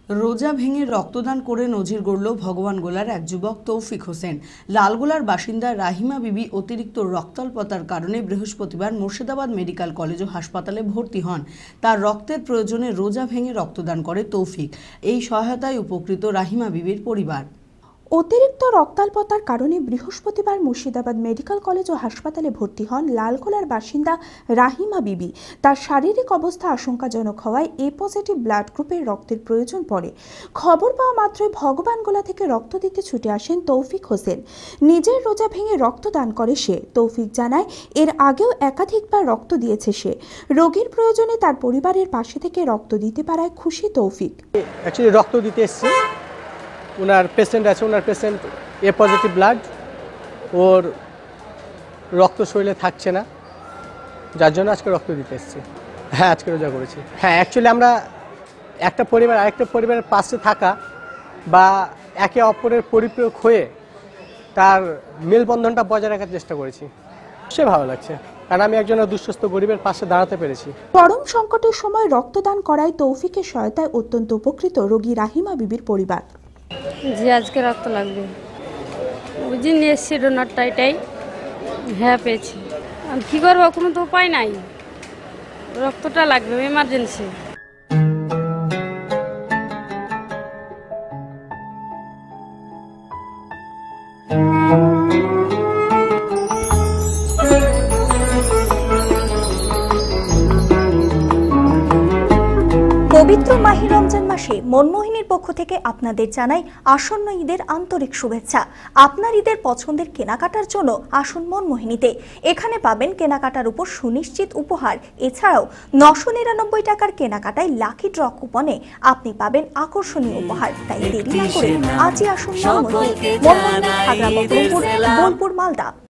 রোজা ভেঙে রক্তদান করে নজির গড়ল ভগবানগোলার এক যুবক তৌফিক হোসেন। লালগোলার বাসিন্দা রাহিমা বিবি অতিরিক্ত রক্তাল্পতার কারণে বৃহস্পতিবার মুর্শিদাবাদ মেডিকেল কলেজ ও হাসপাতালে ভর্তি হন। তার রক্তের প্রয়োজনে রোজা ভেঙে রক্তদান করে তৌফিক। এই সহায়তায় উপকৃত রাহিমা বিবির পরিবার। অতিরিক্ত রক্তাল্পতার কারণে বৃহস্পতিবার মুর্শিদাবাদ মেডিকেল কলেজ ও হাসপাতালে ভর্তি হন লালগোলার বাসিন্দা রাহিমা বিবি। তার শারীরিক অবস্থা আশঙ্কাজনক হওয়ায় এ পজিটিভ ব্লাড গ্রুপের রক্তের প্রয়োজন পড়ে। খবর পাওয়া মাত্রই ভগবানগোলা থেকে রক্ত দিতে ছুটে আসেন তৌফিক হোসেন। নিজের রোজা ভেঙে রক্তদান করে সে। তৌফিক জানায়, এর আগেও একাধিকবার রক্ত দিয়েছে সে। রোগীর প্রয়োজনে তার পরিবারের পাশে থেকে রক্ত দিতে পারায় খুশি তৌফিক। রক্ত দিতে এসেছি, ওনার পেশেন্ট আছে, ওনার পেশেন্ট এ পজিটিভ ব্লাড, ওর রক্ত শরীরে থাকছে না, যার জন্য আজকে রক্ত দিতে এসেছি। হ্যাঁ, আজকে রোজা করেছি। হ্যাঁ, অ্যাকচুয়ালি আমরা একটা পরিবার আরেকটা পরিবারের পাশে থাকা বা একে অপরের পরিপূরক হয়ে তার মেলবন্ধনটা বজায় রাখার চেষ্টা করেছি। সে ভালো লাগছে, কারণ আমি একজন দুঃস্থ গরিবের পাশে দাঁড়াতে পেরেছি। চরম সংকটের সময় রক্তদান করায় তৌফিকের সহায়তায় অত্যন্ত উপকৃত রোগী রাহিমা বিবির পরিবার। জি, আজকে রক্ত লাগবে, ওই যে নিয়ে এসছি ডোনারটা, এটাই হ্যাঁ পেয়েছি। কী করবো, কোনো তো উপায় নাই, রক্তটা লাগবে এমার্জেন্সি। পবিত্র মাহে রমজান মাসে মনমোহিনীর পক্ষ থেকে আপনাদের জানাই আসন্ন ঈদের আন্তরিক শুভেচ্ছা। আপনার ঈদের পছন্দের কেনাকাটার জন্য আসুন মনমোহিনীতে। এখানে পাবেন কেনাকাটার উপর সুনিশ্চিত উপহার। এছাড়াও 999 টাকার কেনাকাটায় লাকি ড্র কুপনে আপনি পাবেন আকর্ষণীয় উপহার। তাই দেরি না করে আজই আসুন মনমোহিনী, খাগড়া বহরমপুর, বোলপুর, মালদা।